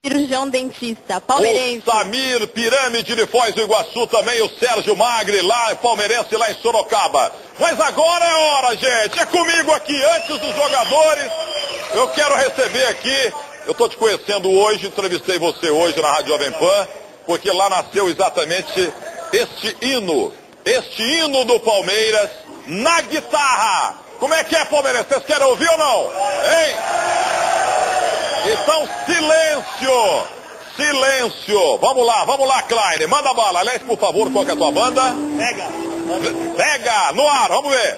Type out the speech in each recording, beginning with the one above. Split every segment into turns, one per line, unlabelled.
cirurgião dentista, palmeirense.
O Samir Pirâmide de Foz do Iguaçu também, o Sérgio Magri, lá palmeirense, lá em Sorocaba. Mas agora é hora, gente, é comigo aqui, antes dos jogadores. Eu quero receber aqui, eu estou te conhecendo hoje, entrevistei você hoje na Rádio Jovem Pan, porque lá nasceu exatamente este hino do Palmeiras na guitarra. Como é que é, Palmeiras? Vocês querem ouvir ou não? Hein? Então, silêncio. Vamos lá, Klein. Manda bala. Aliás, por favor, qual que é a tua banda? Pega, no ar, vamos ver.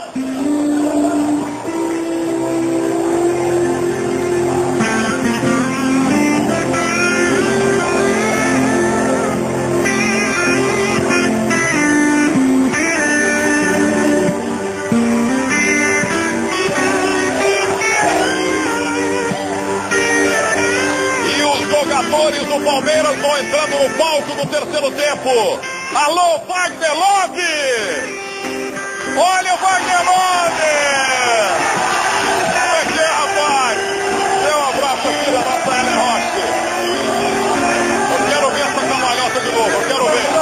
Do Palmeiras vão entrando no palco do terceiro tempo. Alô, Wagner Love! Olha o Wagner Love! Como é que é, rapaz? Dê um abraço aqui da nossa Ellen Roche. Eu quero ver essa cambalhota de novo. Eu quero ver.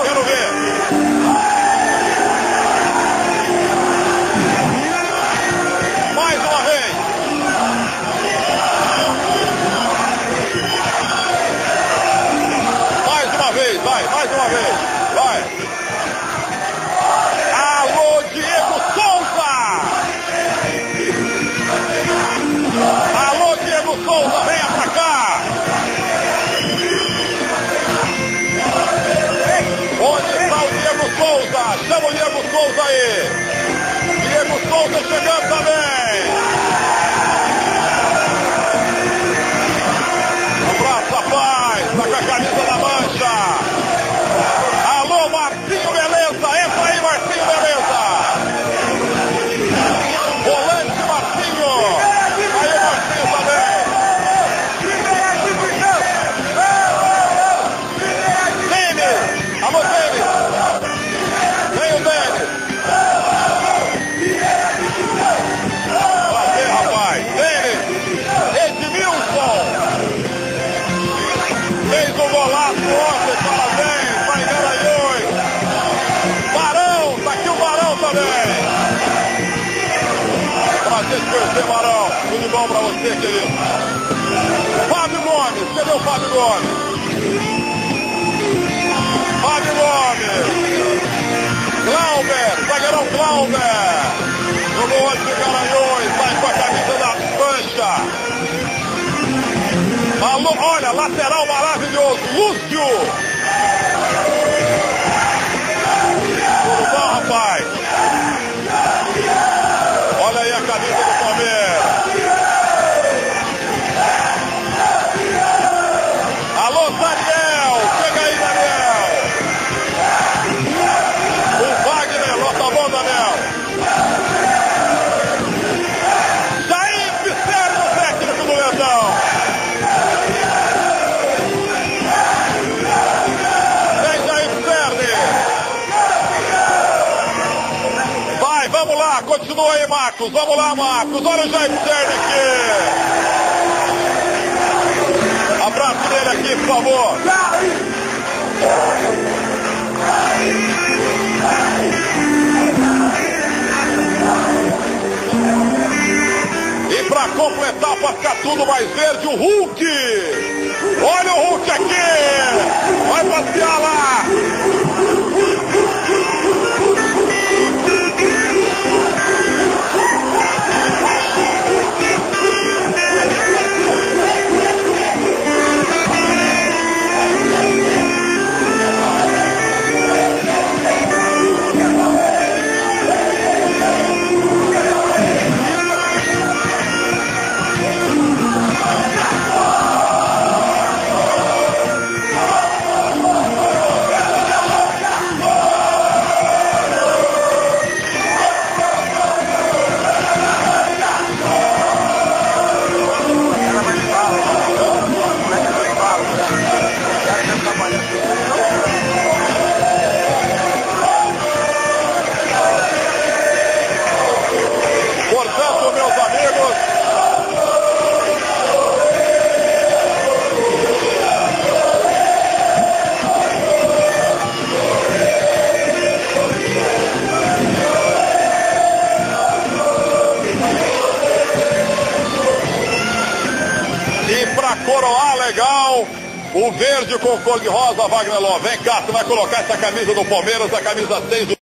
Mais uma vez. Mais uma vez, vai. Alô, Diego Souza! Alô, Diego Souza, venha pra cá! Onde está o Diego Souza? Chama o Diego Souza aí! Diego Souza chegando também! Abraço, rapaz! Tá com a camisa da Mancha! Marcinho Beleza, entra aí, Marcinho Beleza. Volante Marcinho. Aí o Marcinho também. Denis, alô Denis. Vem o Denis. Prazer, rapaz. Denis. Edmilson. Fez um golaço ontem, parabéns. Vai ganhar. Prazer de conhecer, Barão. Tudo bom pra você, querido? Fábio Gomes. Cadê o Fábio Gomes? Fábio Gomes. Glauber. Zagueirão Glauber. Jogou hoje de Garanhões. Sai com a camisa da Mancha. Alô, olha, lateral maravilhoso. Lúcio. Tudo bom, rapaz? Olha aí a camisa do Palmeiras. Alô, Daniel. Chega aí, Daniel. O Wagner. Nota bom, Daniel. Jair Pisserno, o técnico do Leão. Vem, Jair Pisserno. Vamos lá, continua aí, Marcos. Vamos lá, Marcos. Olha o Jair Pisserno aqui. Abraço dele aqui, por favor. E para completar, para ficar tudo mais verde, o Hulk. Olha o Hulk aqui. Vai passear lá. legal. O verde com cor de rosa, Wagner Love. Vem cá, você vai colocar essa camisa do Palmeiras, a camisa 6 do